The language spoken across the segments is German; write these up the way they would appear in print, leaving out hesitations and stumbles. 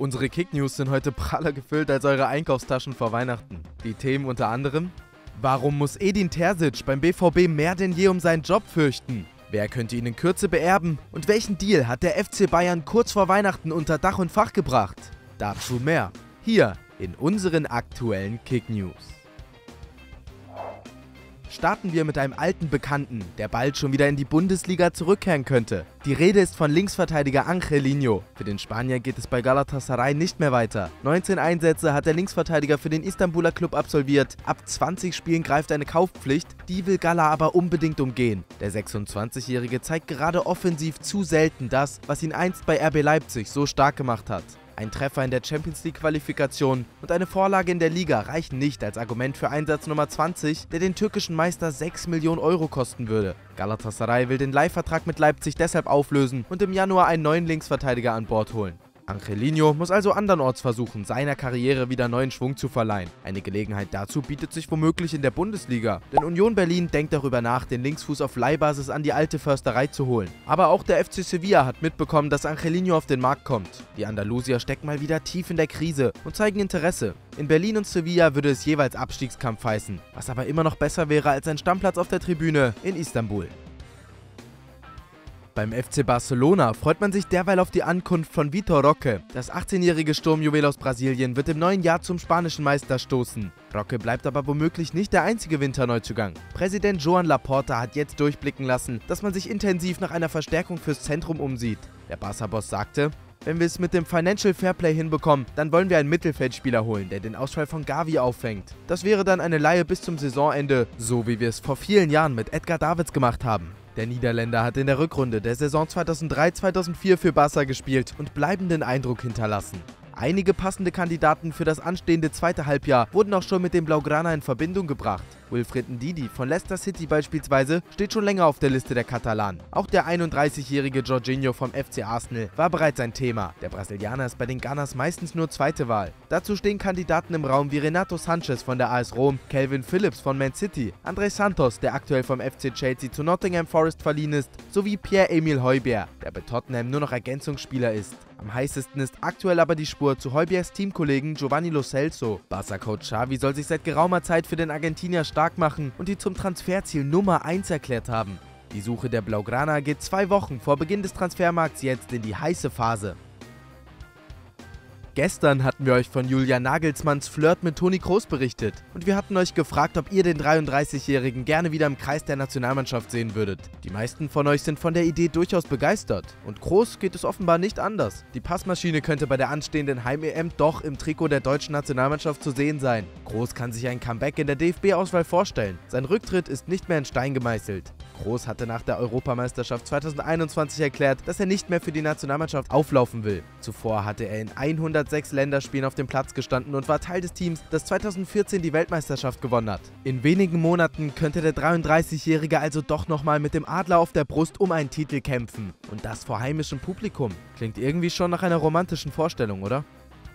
Unsere Kick-News sind heute praller gefüllt als eure Einkaufstaschen vor Weihnachten. Die Themen unter anderem: Warum muss Edin Terzic beim BVB mehr denn je um seinen Job fürchten? Wer könnte ihn in Kürze beerben? Und welchen Deal hat der FC Bayern kurz vor Weihnachten unter Dach und Fach gebracht? Dazu mehr, hier in unseren aktuellen Kick-News. Starten wir mit einem alten Bekannten, der bald schon wieder in die Bundesliga zurückkehren könnte. Die Rede ist von Linksverteidiger Angelino. Für den Spanier geht es bei Galatasaray nicht mehr weiter. 19 Einsätze hat der Linksverteidiger für den Istanbuler Club absolviert. Ab 20 Spielen greift eine Kaufpflicht, die will Gala aber unbedingt umgehen. Der 26-Jährige zeigt gerade offensiv zu selten das, was ihn einst bei RB Leipzig so stark gemacht hat. Ein Treffer in der Champions-League-Qualifikation und eine Vorlage in der Liga reichen nicht als Argument für Einsatz Nummer 20, der den türkischen Meister 6 Millionen Euro kosten würde. Galatasaray will den Leihvertrag mit Leipzig deshalb auflösen und im Januar einen neuen Linksverteidiger an Bord holen. Angelino muss also andernorts versuchen, seiner Karriere wieder neuen Schwung zu verleihen. Eine Gelegenheit dazu bietet sich womöglich in der Bundesliga, denn Union Berlin denkt darüber nach, den Linksfuß auf Leihbasis an die alte Försterei zu holen. Aber auch der FC Sevilla hat mitbekommen, dass Angelino auf den Markt kommt. Die Andalusier stecken mal wieder tief in der Krise und zeigen Interesse. In Berlin und Sevilla würde es jeweils Abstiegskampf heißen, was aber immer noch besser wäre als ein Stammplatz auf der Tribüne in Istanbul. Beim FC Barcelona freut man sich derweil auf die Ankunft von Vitor Roque. Das 18-jährige Sturmjuwel aus Brasilien wird im neuen Jahr zum spanischen Meister stoßen. Roque bleibt aber womöglich nicht der einzige Winterneuzugang. Präsident Joan Laporta hat jetzt durchblicken lassen, dass man sich intensiv nach einer Verstärkung fürs Zentrum umsieht. Der Barca-Boss sagte: Wenn wir es mit dem Financial Fairplay hinbekommen, dann wollen wir einen Mittelfeldspieler holen, der den Ausfall von Gavi auffängt. Das wäre dann eine Leihe bis zum Saisonende, so wie wir es vor vielen Jahren mit Edgar Davids gemacht haben. Der Niederländer hat in der Rückrunde der Saison 2003/2004 für Barca gespielt und bleibenden Eindruck hinterlassen. Einige passende Kandidaten für das anstehende zweite Halbjahr wurden auch schon mit dem Blaugrana in Verbindung gebracht. Wilfried Ndidi von Leicester City beispielsweise steht schon länger auf der Liste der Katalanen. Auch der 31-jährige Jorginho vom FC Arsenal war bereits ein Thema. Der Brasilianer ist bei den Gunners meistens nur zweite Wahl. Dazu stehen Kandidaten im Raum wie Renato Sanchez von der AS Rom, Calvin Phillips von Man City, André Santos, der aktuell vom FC Chelsea zu Nottingham Forest verliehen ist, sowie Pierre-Emile Højbjerg, der bei Tottenham nur noch Ergänzungsspieler ist. Am heißesten ist aktuell aber die Spur zu Højbjergs Teamkollegen Giovanni Lo Celso. Barca-Coach Xavi soll sich seit geraumer Zeit für den Argentinier stark machen und ihn zum Transferziel Nummer 1 erklärt haben. Die Suche der Blaugrana geht 2 Wochen vor Beginn des Transfermarkts jetzt in die heiße Phase. Gestern hatten wir euch von Julian Nagelsmanns Flirt mit Toni Kroos berichtet und wir hatten euch gefragt, ob ihr den 33-Jährigen gerne wieder im Kreis der Nationalmannschaft sehen würdet. Die meisten von euch sind von der Idee durchaus begeistert und Kroos geht es offenbar nicht anders. Die Passmaschine könnte bei der anstehenden Heim-EM doch im Trikot der deutschen Nationalmannschaft zu sehen sein. Kroos kann sich ein Comeback in der DFB-Auswahl vorstellen. Sein Rücktritt ist nicht mehr in Stein gemeißelt. Kroos hatte nach der Europameisterschaft 2021 erklärt, dass er nicht mehr für die Nationalmannschaft auflaufen will. Zuvor hatte er in 106 Länderspielen auf dem Platz gestanden und war Teil des Teams, das 2014 die Weltmeisterschaft gewonnen hat. In wenigen Monaten könnte der 33-Jährige also doch nochmal mit dem Adler auf der Brust um einen Titel kämpfen. Und das vor heimischem Publikum. Klingt irgendwie schon nach einer romantischen Vorstellung, oder?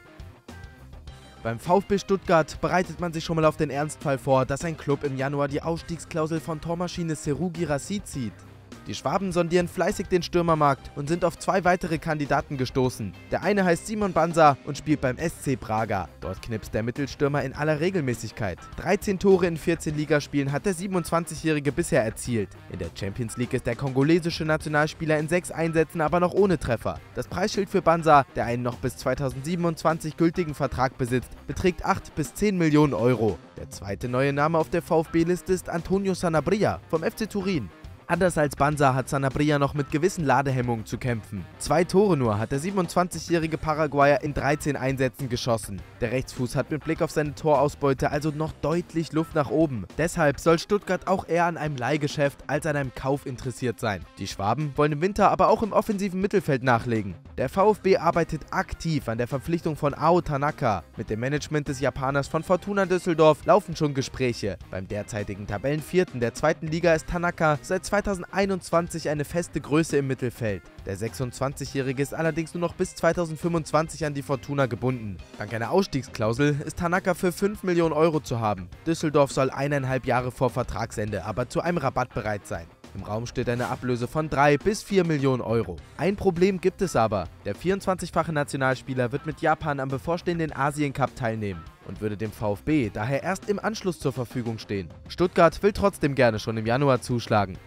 Beim VfB Stuttgart bereitet man sich schon mal auf den Ernstfall vor, dass ein Club im Januar die Ausstiegsklausel von Tormaschine Serhou Guirassy zieht. Die Schwaben sondieren fleißig den Stürmermarkt und sind auf 2 weitere Kandidaten gestoßen. Der eine heißt Simon Banza und spielt beim SC Braga. Dort knipst der Mittelstürmer in aller Regelmäßigkeit. 13 Tore in 14 Ligaspielen hat der 27-Jährige bisher erzielt. In der Champions League ist der kongolesische Nationalspieler in 6 Einsätzen aber noch ohne Treffer. Das Preisschild für Banza, der einen noch bis 2027 gültigen Vertrag besitzt, beträgt 8 bis 10 Millionen Euro. Der zweite neue Name auf der VfB-Liste ist Antonio Sanabria vom FC Turin. Anders als Banza hat Sanabria noch mit gewissen Ladehemmungen zu kämpfen. 2 Tore nur hat der 27-jährige Paraguayer in 13 Einsätzen geschossen. Der Rechtsfuß hat mit Blick auf seine Torausbeute also noch deutlich Luft nach oben. Deshalb soll Stuttgart auch eher an einem Leihgeschäft als an einem Kauf interessiert sein. Die Schwaben wollen im Winter aber auch im offensiven Mittelfeld nachlegen. Der VfB arbeitet aktiv an der Verpflichtung von Ao Tanaka. Mit dem Management des Japaners von Fortuna Düsseldorf laufen schon Gespräche. Beim derzeitigen Tabellenvierten der 2. Liga ist Tanaka seit 2021 eine feste Größe im Mittelfeld. Der 26-Jährige ist allerdings nur noch bis 2025 an die Fortuna gebunden. Dank einer Ausstiegsklausel ist Tanaka für 5 Millionen Euro zu haben. Düsseldorf soll 1,5 Jahre vor Vertragsende aber zu einem Rabatt bereit sein. Im Raum steht eine Ablöse von 3 bis 4 Millionen Euro. Ein Problem gibt es aber. Der 24-fache Nationalspieler wird mit Japan am bevorstehenden Asien-Cup teilnehmen und würde dem VfB daher erst im Anschluss zur Verfügung stehen. Stuttgart will trotzdem gerne schon im Januar zuschlagen.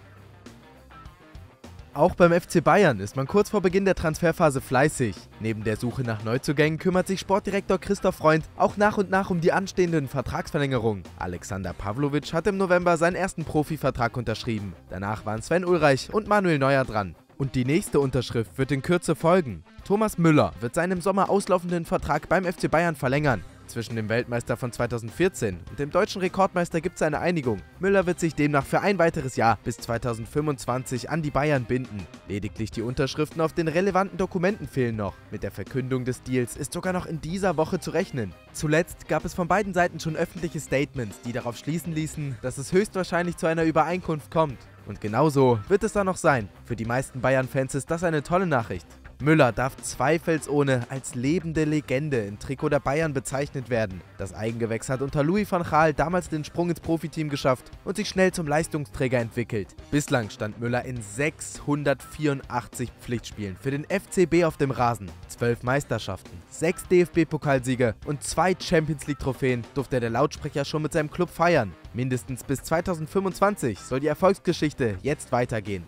Auch beim FC Bayern ist man kurz vor Beginn der Transferphase fleißig. Neben der Suche nach Neuzugängen kümmert sich Sportdirektor Christoph Freund auch nach und nach um die anstehenden Vertragsverlängerungen. Alexander Pavlovic hat im November seinen ersten Profivertrag unterschrieben. Danach waren Sven Ulreich und Manuel Neuer dran. Und die nächste Unterschrift wird in Kürze folgen. Thomas Müller wird seinen im Sommer auslaufenden Vertrag beim FC Bayern verlängern. Zwischen dem Weltmeister von 2014 und dem deutschen Rekordmeister gibt es eine Einigung. Müller wird sich demnach für ein weiteres Jahr bis 2025 an die Bayern binden. Lediglich die Unterschriften auf den relevanten Dokumenten fehlen noch. Mit der Verkündung des Deals ist sogar noch in dieser Woche zu rechnen. Zuletzt gab es von beiden Seiten schon öffentliche Statements, die darauf schließen ließen, dass es höchstwahrscheinlich zu einer Übereinkunft kommt. Und genauso wird es dann noch sein. Für die meisten Bayern-Fans ist das eine tolle Nachricht. Müller darf zweifelsohne als lebende Legende im Trikot der Bayern bezeichnet werden. Das Eigengewächs hat unter Louis van Gaal damals den Sprung ins Profiteam geschafft und sich schnell zum Leistungsträger entwickelt. Bislang stand Müller in 684 Pflichtspielen für den FCB auf dem Rasen. 12 Meisterschaften, 6 DFB-Pokalsiege und 2 Champions-League-Trophäen durfte der Lautsprecher schon mit seinem Club feiern. Mindestens bis 2025 soll die Erfolgsgeschichte jetzt weitergehen.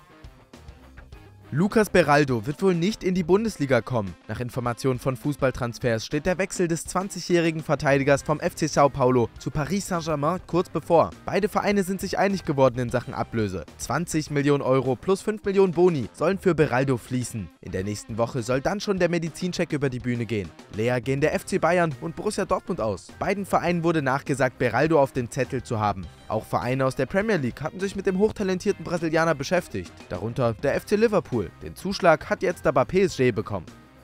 Lucas Beraldo wird wohl nicht in die Bundesliga kommen. Nach Informationen von Fußballtransfers steht der Wechsel des 20-jährigen Verteidigers vom FC Sao Paulo zu Paris Saint-Germain kurz bevor. Beide Vereine sind sich einig geworden in Sachen Ablöse. 20 Millionen Euro plus 5 Millionen Boni sollen für Beraldo fließen. In der nächsten Woche soll dann schon der Medizincheck über die Bühne gehen. Leer gehen der FC Bayern und Borussia Dortmund aus. Beiden Vereinen wurde nachgesagt, Beraldo auf dem Zettel zu haben. Auch Vereine aus der Premier League hatten sich mit dem hochtalentierten Brasilianer beschäftigt, darunter der FC Liverpool. Den Zuschlag hat jetzt aber PSG bekommen.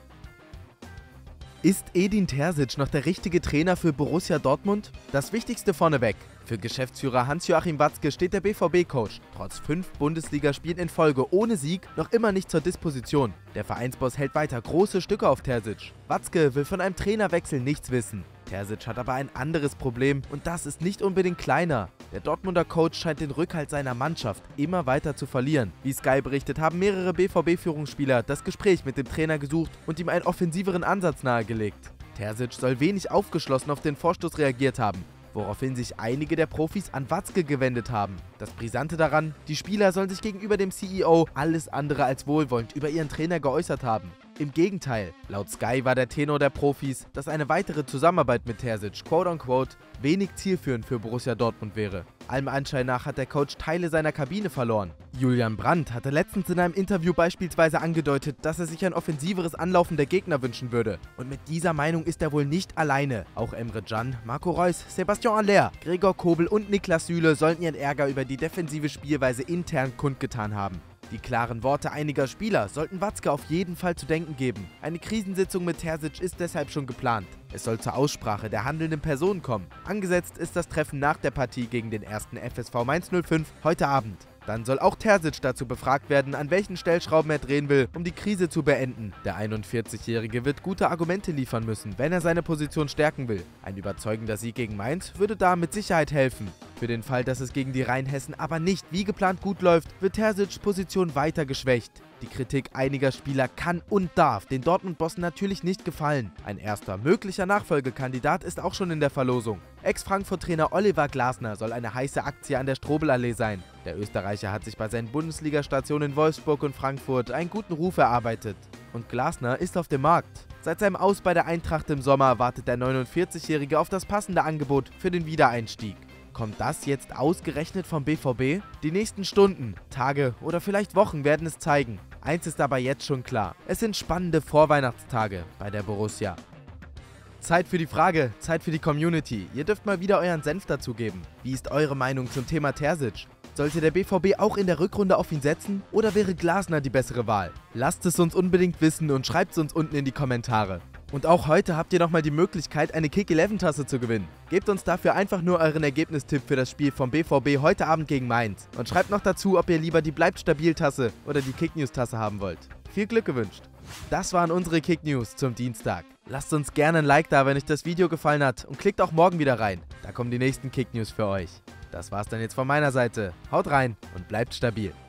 Ist Edin Terzic noch der richtige Trainer für Borussia Dortmund? Das Wichtigste vorneweg. Für Geschäftsführer Hans-Joachim Watzke steht der BVB-Coach trotz 5 Bundesligaspielen in Folge ohne Sieg noch immer nicht zur Disposition. Der Vereinsboss hält weiter große Stücke auf Terzic. Watzke will von einem Trainerwechsel nichts wissen. Terzic hat aber ein anderes Problem und das ist nicht unbedingt kleiner. Der Dortmunder Coach scheint den Rückhalt seiner Mannschaft immer weiter zu verlieren. Wie Sky berichtet, haben mehrere BVB-Führungsspieler das Gespräch mit dem Trainer gesucht und ihm einen offensiveren Ansatz nahegelegt. Terzic soll wenig aufgeschlossen auf den Vorstoß reagiert haben, woraufhin sich einige der Profis an Watzke gewendet haben. Das Brisante daran, die Spieler sollen sich gegenüber dem CEO alles andere als wohlwollend über ihren Trainer geäußert haben. Im Gegenteil, laut Sky war der Tenor der Profis, dass eine weitere Zusammenarbeit mit Terzic, quote-unquote, wenig zielführend für Borussia Dortmund wäre. Allem Anschein nach hat der Coach Teile seiner Kabine verloren. Julian Brandt hatte letztens in einem Interview beispielsweise angedeutet, dass er sich ein offensiveres Anlaufen der Gegner wünschen würde. Und mit dieser Meinung ist er wohl nicht alleine. Auch Emre Can, Marco Reus, Sebastian Haller, Gregor Kobel und Niklas Süle sollten ihren Ärger über die defensive Spielweise intern kundgetan haben. Die klaren Worte einiger Spieler sollten Watzke auf jeden Fall zu denken geben. Eine Krisensitzung mit Terzic ist deshalb schon geplant. Es soll zur Aussprache der handelnden Personen kommen. Angesetzt ist das Treffen nach der Partie gegen den 1. FSV Mainz 05 heute Abend. Dann soll auch Terzic dazu befragt werden, an welchen Stellschrauben er drehen will, um die Krise zu beenden. Der 41-Jährige wird gute Argumente liefern müssen, wenn er seine Position stärken will. Ein überzeugender Sieg gegen Mainz würde da mit Sicherheit helfen. Für den Fall, dass es gegen die Rheinhessen aber nicht wie geplant gut läuft, wird Terzics Position weiter geschwächt. Die Kritik einiger Spieler kann und darf den Dortmund-Bossen natürlich nicht gefallen. Ein erster möglicher Nachfolgekandidat ist auch schon in der Verlosung. Ex-Frankfurt-Trainer Oliver Glasner soll eine heiße Aktie an der Strobel-Allee sein. Der Österreicher hat sich bei seinen Bundesliga-Stationen in Wolfsburg und Frankfurt einen guten Ruf erarbeitet. Und Glasner ist auf dem Markt. Seit seinem Aus bei der Eintracht im Sommer wartet der 49-Jährige auf das passende Angebot für den Wiedereinstieg. Kommt das jetzt ausgerechnet vom BVB? Die nächsten Stunden, Tage oder vielleicht Wochen werden es zeigen. Eins ist aber jetzt schon klar: Es sind spannende Vorweihnachtstage bei der Borussia. Zeit für die Frage, Zeit für die Community. Ihr dürft mal wieder euren Senf dazugeben. Wie ist eure Meinung zum Thema Terzic? Sollte der BVB auch in der Rückrunde auf ihn setzen oder wäre Glasner die bessere Wahl? Lasst es uns unbedingt wissen und schreibt es uns unten in die Kommentare. Und auch heute habt ihr nochmal die Möglichkeit, eine Kick11-Tasse zu gewinnen. Gebt uns dafür einfach nur euren Ergebnistipp für das Spiel vom BVB heute Abend gegen Mainz. Und schreibt noch dazu, ob ihr lieber die Bleibt-Stabil-Tasse oder die Kick-News-Tasse haben wollt. Viel Glück gewünscht. Das waren unsere Kick-News zum Dienstag. Lasst uns gerne ein Like da, wenn euch das Video gefallen hat und klickt auch morgen wieder rein. Da kommen die nächsten Kick-News für euch. Das war's dann jetzt von meiner Seite. Haut rein und bleibt stabil.